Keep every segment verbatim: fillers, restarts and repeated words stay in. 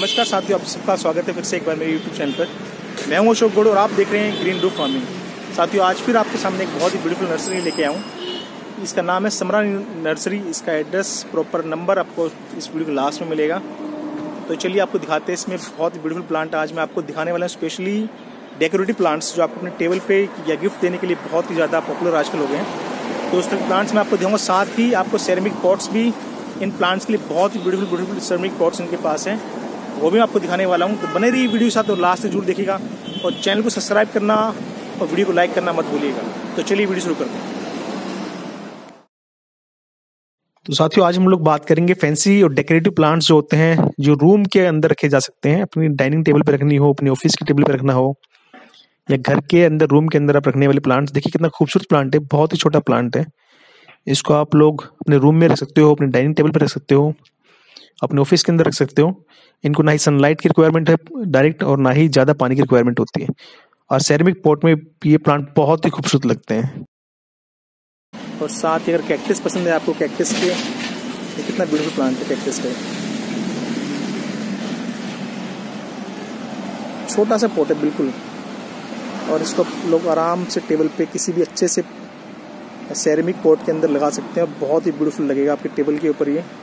नमस्कार साथियों, आप सबका स्वागत है फिर से एक बार मेरे यूट्यूब चैनल पर। मैं हूं अशोक गौड़ और आप देख रहे हैं ग्रीन रूफ फार्मिंग। साथियों, आज फिर आपके सामने एक बहुत ही ब्यूटीफुल नर्सरी लेके आया हूं। इसका नाम है समरा नर्सरी। इसका एड्रेस, प्रॉपर नंबर आपको इस वीडियो के लास्ट में मिलेगा। तो चलिए आपको दिखाते हैं। इसमें बहुत ही ब्यूटीफुल प्लांट आज मैं आपको दिखाने वाला हूँ, स्पेशली डेकोरेटिव प्लांट्स जो आपको अपने टेबल पे या गिफ्ट देने के लिए बहुत ही ज़्यादा पॉपुलर आजकल हो गए हैं। तो उस तरह प्लांट्स मैं आपको दिखाऊंगा। साथ ही आपको सेरेमिक पॉट्स भी इन प्लांट्स के लिए बहुत ही ब्यूटीफुल ब्यूटीफुल सेरेमिक पॉट्स इनके पास हैं, वो भी मैं आपको दिखाने वाला हूँ। तो बने रहिए वीडियो के साथ और लास्ट तक जरूर देखिएगा और चैनल को सब्सक्राइब करना और वीडियो को लाइक करना मत भूलिएगा। तो चलिए वीडियो शुरू करते हैं। तो साथियों, आज हम लोग बात करेंगे फैंसी और डेकोरेटिव प्लांट्स जो होते हैं, जो रूम के अंदर रखे जा सकते हैं। अपनी डाइनिंग टेबल पर रखनी हो, अपने ऑफिस की टेबल पर रखना हो, या घर के अंदर रूम के अंदर आप रखने वाले प्लांट्स। देखिए कितना खूबसूरत प्लांट है, बहुत ही छोटा प्लांट है। इसको आप लोग अपने रूम में रख सकते हो, अपने डाइनिंग टेबल पर रख सकते हो, अपने ऑफिस के अंदर रख सकते हो। इनको ना ही सनलाइट की रिक्वायरमेंट है डायरेक्ट, और ना ही ज़्यादा पानी की रिक्वायरमेंट होती है। और सेरेमिक पॉट में ये प्लांट बहुत ही खूबसूरत लगते हैं। और साथ ही अगर कैक्टस पसंद है आपको, कैक्टस के ये कितना ब्यूटीफुल प्लांट है कैक्टस का। छोटा सा पॉट है बिल्कुल, और इसको लोग आराम से टेबल पे किसी भी अच्छे से सेरेमिक पॉट के अंदर लगा सकते हैं। बहुत ही ब्यूटीफुल लगेगा आपके टेबल के ऊपर। ये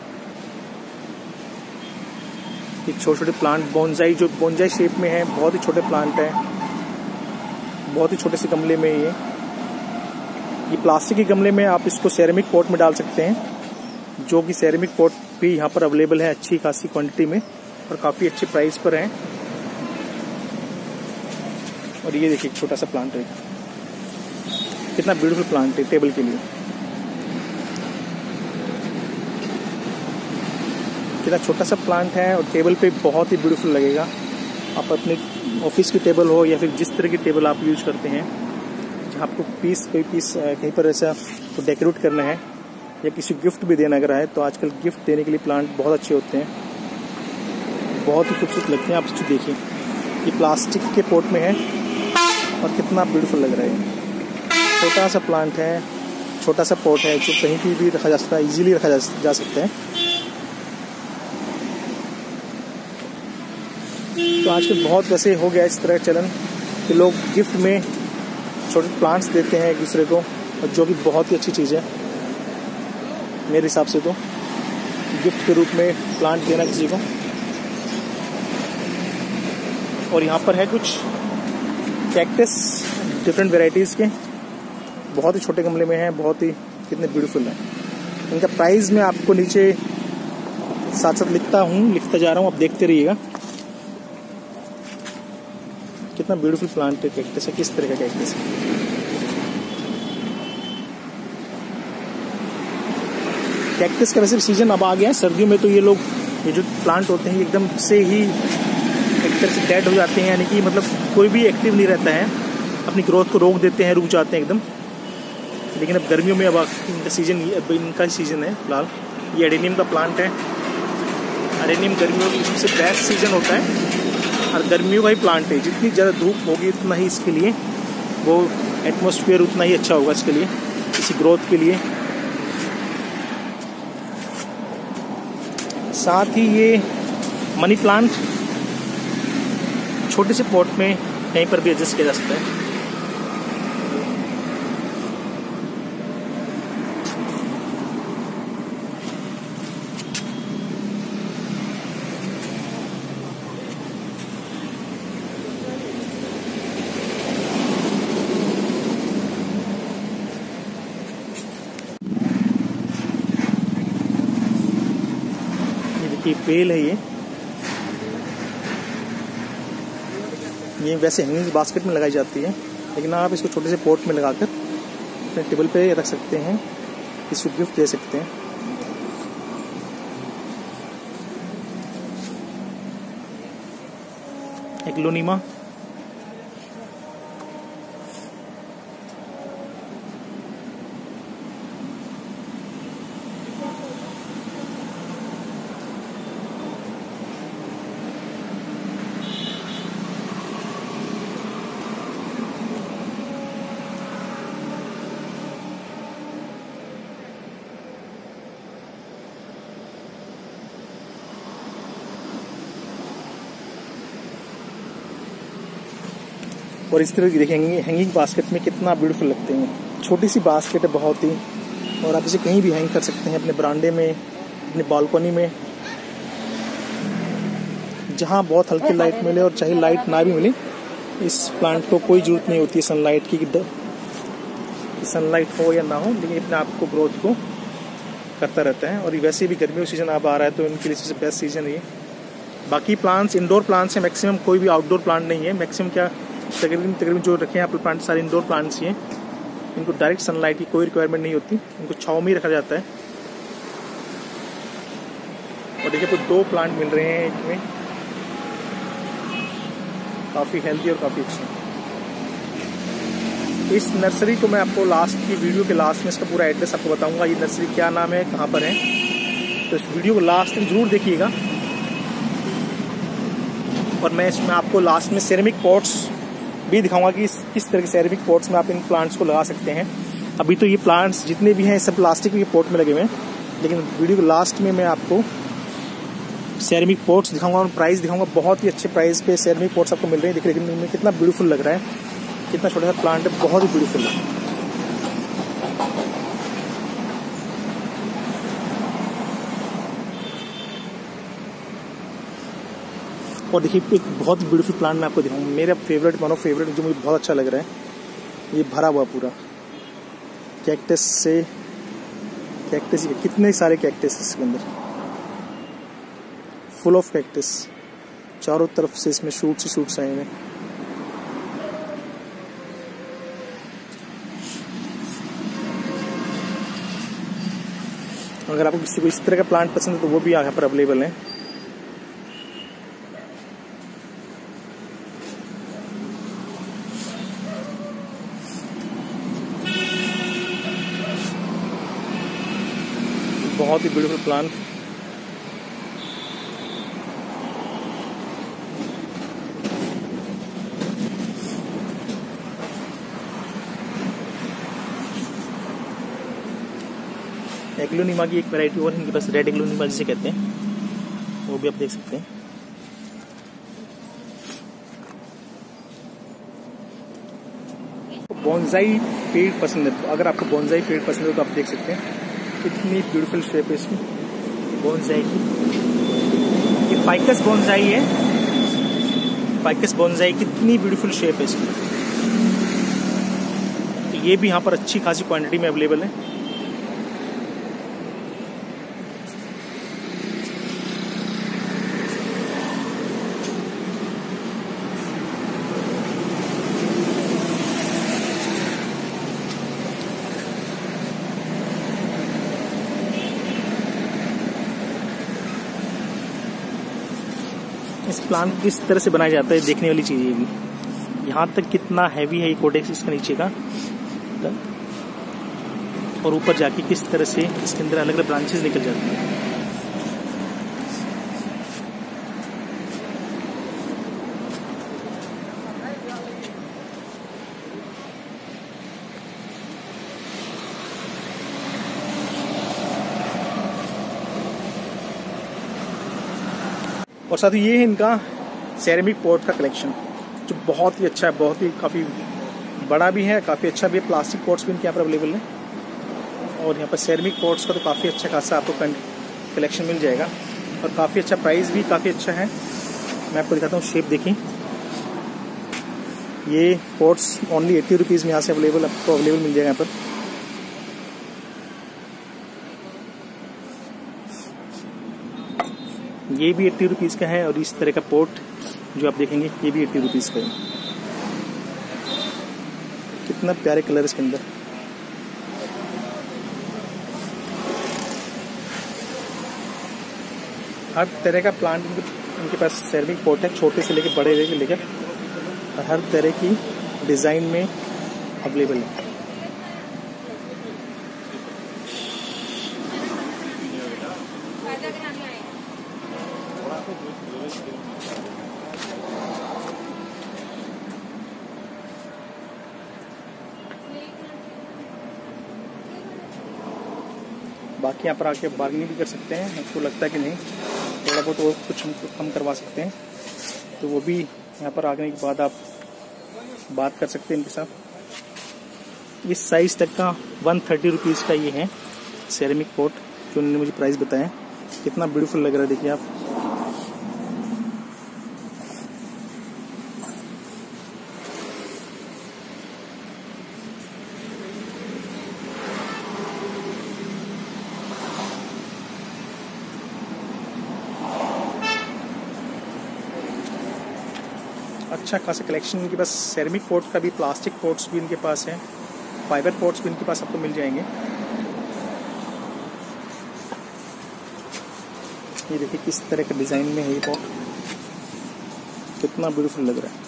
एक छोटे छोटे प्लांट बोनसाई, जो बोनसाई शेप में है, बहुत ही छोटे प्लांट है, बहुत ही छोटे से गमले में। ये ये प्लास्टिक के गमले में आप इसको सेरेमिक पॉट में डाल सकते हैं, जो कि सेरेमिक पॉट भी यहाँ पर अवेलेबल है अच्छी खासी क्वांटिटी में और काफ़ी अच्छे प्राइस पर है। और ये देखिए छोटा सा प्लांट है, कितना ब्यूटीफुल प्लांट है टेबल के लिए। कितना छोटा सा प्लांट है और टेबल पे बहुत ही ब्यूटीफुल लगेगा। आप अपने ऑफिस की टेबल हो या फिर जिस तरह की टेबल आप यूज करते हैं, जहाँ आपको पीस कोई पीस कहीं पर ऐसा तो डेकोरेट करना है या किसी गिफ्ट भी देना अगर है, तो आजकल गिफ्ट देने के लिए प्लांट बहुत अच्छे होते हैं, बहुत ही खूबसूरत लगते हैं। आप इसको देखिए, ये प्लास्टिक के पॉट में है और कितना ब्यूटीफुल लग रहा है। छोटा सा प्लांट है, छोटा सा पॉट है, जो कहीं भी भी रखा जा सकता है, इजीली रखा जा, जा सकता है। तो आजकल बहुत वैसे हो गया इस तरह का चलन कि लोग गिफ्ट में छोटे प्लांट्स देते हैं एक दूसरे को, और जो कि बहुत ही अच्छी चीज़ है मेरे हिसाब से। तो गिफ्ट के रूप में प्लांट देना किसी को। और यहाँ पर है कुछ कैक्टस डिफरेंट वेराइटीज़ के, बहुत ही छोटे गमले में हैं, बहुत ही कितने ब्यूटीफुल हैं। इनका प्राइस मैं आपको नीचे साथ साथ लिखता हूँ, लिखता जा रहा हूँ, आप देखते रहिएगा। कितना ब्यूटीफुल प्लांट है कैक्टस है, किस तरह का कैक्टस है। कैक्टस का वैसे सीजन अब आ गया है। सर्दियों में तो ये लोग, ये जो प्लांट होते हैं, एकदम से ही एक तरह से डेड हो जाते हैं, यानी कि मतलब कोई भी एक्टिव नहीं रहता है, अपनी ग्रोथ को रोक देते हैं, रुक जाते हैं एकदम। लेकिन अब गर्मियों में अब इनका सीजन, अब इनका ही सीजन है फिलहाल। ये एडेनियम का प्लांट है। एडेनियम गर्मियों की सबसे बेस्ट सीजन होता है और गर्मियों का ही प्लांट है। जितनी ज़्यादा धूप होगी उतना ही इसके लिए वो एटमॉस्फेयर उतना ही अच्छा होगा इसके लिए, इसी ग्रोथ के लिए। साथ ही ये मनी प्लांट छोटे से पॉट में कहीं पर भी एडजस्ट किया जा सकता है। ये बेल है, ये ये वैसे हैंगिंग बास्केट में लगाई जाती है, लेकिन आप इसको छोटे से पॉट में लगाकर अपने टेबल पे रख सकते हैं, इसको गिफ्ट दे सकते हैं। एक लोनीमा, और इस तरह की देखेंगे हैंगिंग बास्केट में कितना ब्यूटीफुल लगते हैं। छोटी सी बास्केट है बहुत ही, और आप इसे कहीं भी हैंग कर सकते हैं, अपने बरामदे में, अपने बालकनी में, जहाँ बहुत हल्की लाइट मिले। और चाहे लाइट ना भी मिले, इस प्लांट को कोई जरूरत नहीं होती है सनलाइट की, कि सनलाइट हो या ना हो, लेकिन अपने आप को ग्रोथ को करता रहता है। और वैसे भी गर्मी का सीजन अब आ रहा है, तो इनके लिए सबसे बेस्ट सीजन है। बाकी प्लांट्स इंडोर प्लांट्स हैं मैक्सिमम, कोई भी आउटडोर प्लांट नहीं है। मैक्सिमम क्या तकरीबन तकरीबन जो रखे हैं आप प्लांट सारे इंडोर प्लांट्स ही हैं। इनको डायरेक्ट सनलाइट की कोई रिक्वायरमेंट नहीं होती, इनको छाँव में ही रखा जाता है। और देखिए तो दो प्लांट मिल रहे हैं एक में, काफ़ी हेल्दी और काफ़ी अच्छे। इस नर्सरी को मैं आपको लास्ट की वीडियो के लास्ट में इसका पूरा एड्रेस आपको बताऊंगा, ये नर्सरी क्या नाम है, कहाँ पर है। तो इस वीडियो को लास्ट तक जरूर देखिएगा। और मैं इसमें आपको लास्ट में सेरेमिक पॉट्स भी दिखाऊंगा कि किस तरह के सेरेमिक पॉट्स में आप इन प्लांट्स को लगा सकते हैं। अभी तो ये प्लांट्स जितने भी हैं सब प्लास्टिक के पॉट में लगे हुए हैं, लेकिन वीडियो के लास्ट में मैं आपको सेरेमिक पॉट्स दिखाऊंगा और प्राइस दिखाऊंगा। बहुत ही अच्छे प्राइस पे सेरेमिक पॉट्स आपको मिल रहे हैं। देखिए इनमें कितना ब्यूटीफुल लग रहा है, कितना छोटा सा प्लांट है, बहुत ही ब्यूटीफुल है। और देखिए एक बहुत ब्यूटीफुल प्लांट मैं आपको दिखाऊंगा, मेरा फेवरेट, वन ऑफ फेवरेट, जो मुझे बहुत अच्छा लग रहा है। ये भरा हुआ पूरा कैक्टस से, कैक्टस कितने सारे कैक्टस इसके अंदर, फुल ऑफ कैक्टस, चारों तरफ से इसमें शूट्स ही शूट्स आए हैं। अगर आपको किसी को इस तरह का प्लांट पसंद है तो वो भी यहाँ पर अवेलेबल है। बहुत ही ब्यूटीफुल प्लांट। एग्लोनिमा की एक वैरायटी और इनके पास, रेड एग्लोनिमा जिसे कहते हैं, वो भी आप देख सकते हैं। बोनसाई पेड़ पसंद है, अगर आपको बोनसाई पेड़ पसंद है तो आप देख सकते हैं कितनी ब्यूटीफुल शेप है इसकी बोनसाई की। ये फाइकस बोनसाई है, फाइकस बोनसाई, कितनी ब्यूटीफुल शेप है इसकी। ये भी यहाँ पर अच्छी खासी क्वांटिटी में अवेलेबल है। इस प्लांट किस तरह से बनाया जाता है देखने वाली चीज़ है ये। यहाँ तक कितना हैवी है ये कोडेक्स इसका नीचे का, और ऊपर जाके किस तरह से इसके अंदर अलग अलग ब्रांचेस निकल जाती हैं। और साथ ही ये है इनका सेरेमिक पॉट का कलेक्शन, जो बहुत ही अच्छा है, बहुत ही काफ़ी बड़ा भी है, काफ़ी अच्छा भी है। प्लास्टिक पॉट्स भी इनके यहाँ पर अवेलेबल है, और यहाँ पर सेरेमिक पॉट्स का तो काफ़ी अच्छा खासा आपको कलेक्शन मिल जाएगा, और काफ़ी अच्छा प्राइस भी काफ़ी अच्छा है। मैं आपको दिखाता हूँ शेप, देखिए ये पॉट्स ओनली एट्टी रुपीज़ में यहाँ से अवेलेबल आपको अवेलेबल मिल जाएगा यहाँ पर। ये भी एट्टी रुपीज़ का है, और इस तरह का पोट जो आप देखेंगे ये भी एट्टी रुपीज़ का है। कितना प्यारे कलर इसके अंदर। हर तरह का प्लांट इनके पास सेरेमिक पोट है, छोटे से लेकर बड़े से लेकर हर तरह की डिज़ाइन में अवेलेबल है। बाकी यहाँ पर आके बार्गेनिंग भी कर सकते हैं, आपको लगता है कि नहीं थोड़ा बहुत और कुछ हम कम करवा सकते हैं, तो वो भी यहाँ पर आने के बाद आप बात कर सकते हैं इनके साथ। इस साइज तक का वन थर्टी रुपीज़ का ये है सेरेमिक पॉट जो उन्होंने मुझे प्राइस बताया। कितना ब्यूटीफुल लग रहा है देखिए आप। अच्छा खासा कलेक्शन इनके पास सेरेमिक पॉट का भी, प्लास्टिक पॉट्स भी इनके पास हैं, फाइबर पॉट्स भी इनके पास आपको मिल जाएंगे। ये देखिए किस तरह का डिज़ाइन में है ये पॉट, कितना ब्यूटीफुल लग रहा है।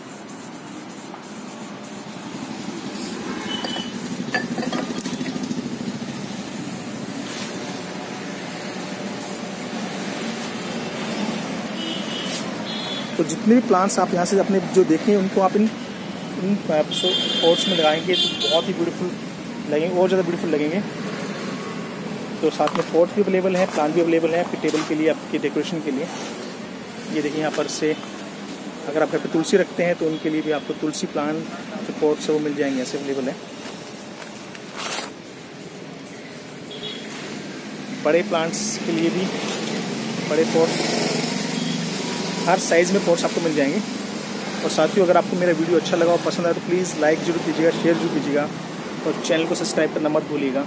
तो जितने भी प्लांट्स आप यहाँ से अपने जो देखें उनको आप इन इन पॉट्स में लगाएंगे तो बहुत ही ब्यूटीफुल लगेंगे, और ज़्यादा ब्यूटीफुल लगेंगे। तो साथ में पॉट भी अवेलेबल है, प्लांट भी अवेलेबल है आपके टेबल के लिए, आपके डेकोरेशन के लिए। ये देखिए यहाँ पर से अगर आप घर पे तुलसी रखते हैं तो उनके लिए भी आपको तुलसी प्लांट जो पॉट्स है वो मिल जाएंगे, ऐसे अवेलेबल है। बड़े प्लांट्स के लिए भी बड़े पॉट, हर साइज़ में पॉट्स आपको मिल जाएंगे। और साथियों अगर आपको मेरा वीडियो अच्छा लगा और पसंद आया तो प्लीज़ लाइक जरूर कीजिएगा, शेयर जरूर कीजिएगा और चैनल को सब्सक्राइब करना मत भूलिएगा।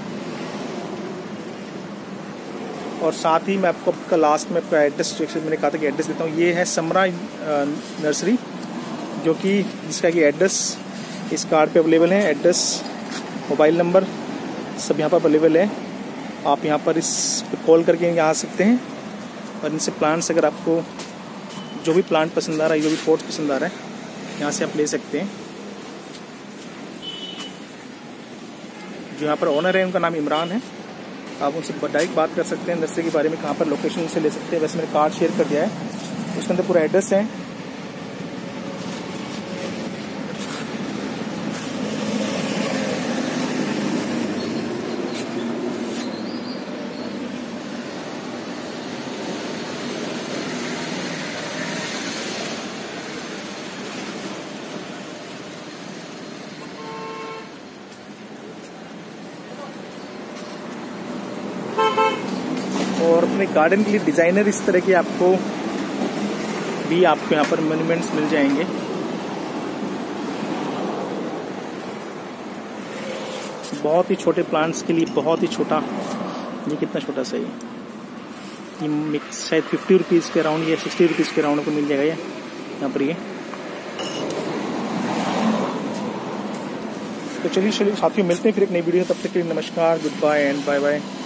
और साथ ही मैं आपको आपका लास्ट में आपका एड्रेस, जैसे मैंने कहा था कि एड्रेस देता हूँ। ये है समरा नर्सरी, जो कि जिसका कि एड्रेस इस कार्ड पे अवेलेबल है। एड्रेस, मोबाइल नंबर सब यहाँ पर अवेलेबल है। आप यहाँ पर इस पर कॉल करके यहाँ आ सकते हैं और इनसे प्लांट्स, अगर आपको जो भी प्लांट पसंद आ रहा है, जो भी पॉट पसंद आ रहा है, यहाँ से आप ले सकते हैं। जो यहाँ पर ओनर है उनका नाम इमरान है, आप उनसे डायरेक्ट बात कर सकते हैं नर्सरी के बारे में, कहाँ पर लोकेशन से ले सकते हैं। वैसे मैंने कार्ड शेयर कर दिया है, उसके अंदर पूरा एड्रेस है। और अपने गार्डन के लिए डिज़ाइनर इस तरह के आपको भी आपको यहाँ पर मॉन्यूमेंट्स मिल जाएंगे। बहुत ही छोटे प्लांट्स के लिए बहुत ही छोटा, ये कितना छोटा सा है ये मिक्स, शायद फिफ्टी रुपीज़ के अराउंड या सिक्सटी रुपीज़ के अराउंड को मिल जाएगा ये यहाँ पर ये। तो चलिए चलिए साथियों मिलते हैं फिर एक नई वीडियो, तब तक के लिए नमस्कार, good bye and bye bye.